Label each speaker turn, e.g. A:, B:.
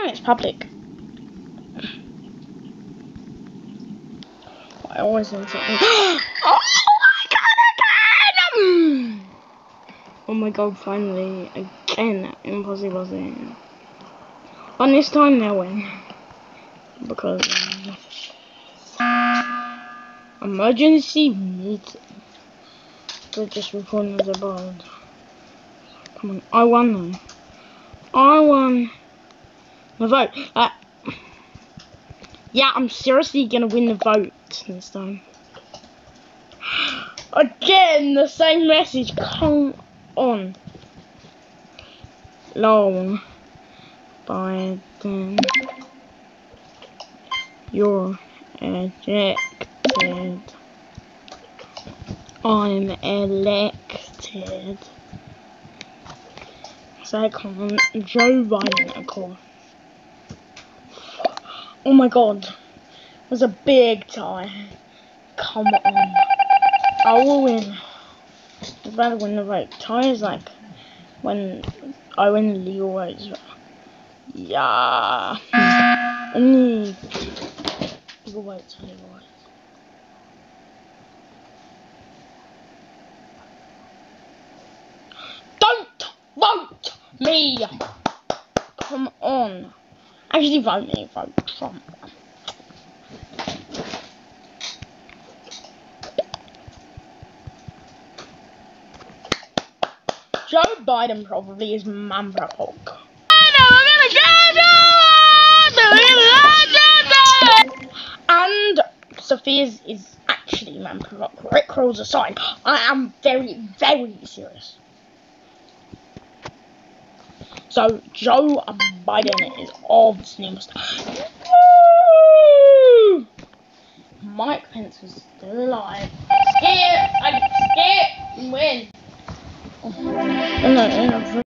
A: No, it's public. I always want something. Oh my god, again! Oh my god, finally. Again, impossible thing. And this time they'll win. Because, emergency meeting. They're just recording as a bard. Come on, I won though. I won the vote. Yeah, I'm seriously gonna win the vote this time. Again, the same message. Come on. Lol. Biden. You're ejected. I'm elected. So come on, Joe Biden, of course. Oh my god. It was a big tie. Come on. I will win. I better win the vote. Tie is like when I win the legal votes. Yeah. Only legal votes, legal votes. Don't vote me! Come on. Actually vote me, vote Trump. Joe Biden probably is Mambrahawk. And Sophia's is actually Mambrahawk. Rick rolls aside. I am very, very serious. So Joe Biden is obviously must. Mike Pence is still alive. Skip! I skip! Win! Oh, no.